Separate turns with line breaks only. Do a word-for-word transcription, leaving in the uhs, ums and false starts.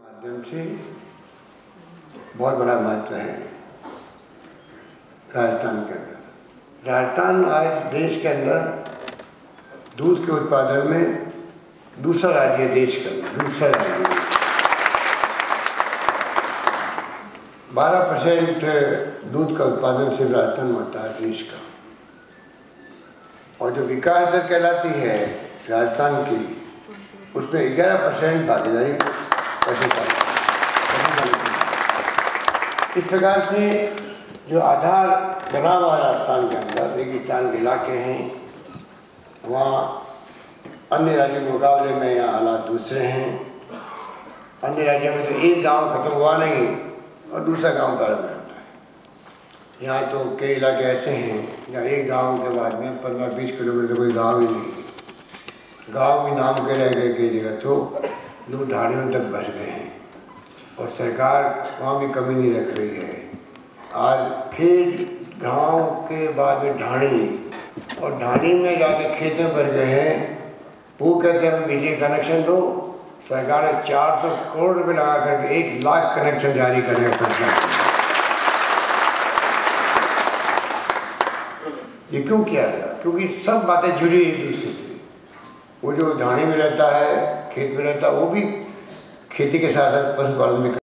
माध्यम से बहुत बड़ा महत्व है राजस्थान के अंदर। राजस्थान आज देश के अंदर दूध के उत्पादन में दूसरा राज्य है, देश का दूसरा राज्य। बारह परसेंट दूध का उत्पादन सिर्फ राजस्थान में होता है देश का, और जो विकास दर कहलाती है राजस्थान की, उसमें ग्यारह परसेंट भागीदारी पशुपालन। इस प्रकार से जो आधार बना हुआ राजस्थान के अंदर, रेगिस्तान के इलाके हैं, वहाँ अन्य राज्यों के मुकाबले में यहाँ हालात दूसरे हैं। अन्य राज्यों में तो एक गांव खत्म हुआ नहीं और दूसरा गांव प्रारंभ होता है। यहाँ तो कई इलाके ऐसे हैं जहाँ एक गांव के बाद में पंद्रह बीस किलोमीटर कोई गांव ही नहीं, गांव भी नाम के रह गए कई जगह, तो लोग ढाणियों तक बस गए हैं और सरकार वहाँ भी कमी नहीं रख रही है। आज खेत गांव के बाद में ढाणी, और ढाणी में जाके खेत में भर गए हैं। वो कहते हैं बिजली कनेक्शन दो, सरकार ने चार सौ करोड़ रुपये लगा करके एक लाख कनेक्शन जारी करने का फैसला किया। ये क्यों किया गया? क्योंकि सब बातें जुड़ी एक दूसरे से। वो जो ढाणी में रहता है, खेत में रहता है, वो भी खेती के साथ साथ पशुपालन में